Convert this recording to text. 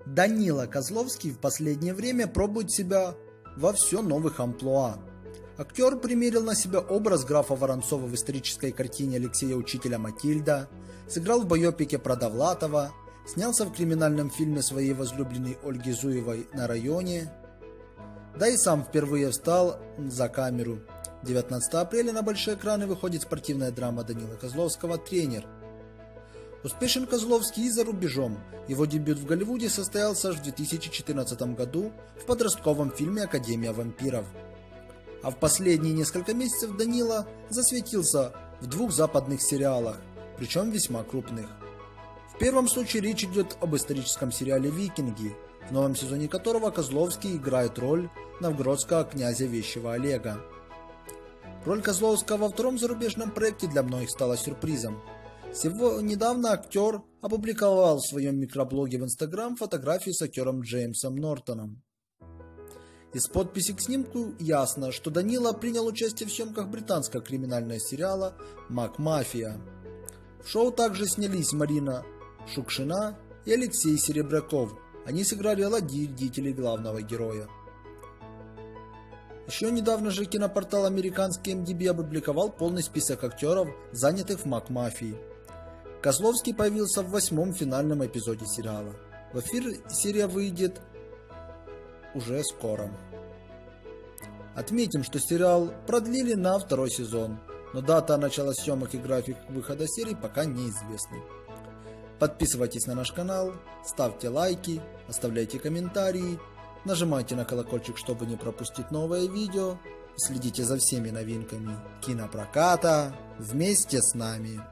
Данила Козловский в последнее время пробует себя во все новых амплуа. Актер примерил на себя образ графа Воронцова в исторической картине Алексея Учителя «Матильда», сыграл в байопике про Довлатова, снялся в криминальном фильме своей возлюбленной Ольги Зуевой «На районе», да и сам впервые встал за камеру. 19 апреля на большие экраны выходит спортивная драма Данилы Козловского «Тренер». Успешен Козловский и за рубежом. Его дебют в Голливуде состоялся аж в 2014 году в подростковом фильме «Академия вампиров». А в последние несколько месяцев Данила засветился в 2 западных сериалах, причем весьма крупных. В первом случае речь идет об историческом сериале «Викинги», в новом сезоне которого Козловский играет роль новгородского князя Вещего Олега. Роль Козловского во втором зарубежном проекте для многих стала сюрпризом. Недавно актер опубликовал в своем микроблоге в Instagram фотографии с актером Джеймсом Нортоном. Из подписи к снимку ясно, что Данила принял участие в съемках британского криминального сериала «МакМафия». В шоу также снялись Марина Шукшина и Алексей Серебряков. Они сыграли родителей главного героя. Еще недавно же кинопортал американский MDB опубликовал полный список актеров, занятых в «МакМафии». Козловский появился в 8-м финальном эпизоде сериала. В эфир серия выйдет уже скоро. Отметим, что сериал продлили на 2-й сезон, но дата начала съемок и график выхода серии пока неизвестны. Подписывайтесь на наш канал, ставьте лайки, оставляйте комментарии, нажимайте на колокольчик, чтобы не пропустить новое видео, и следите за всеми новинками кинопроката вместе с нами.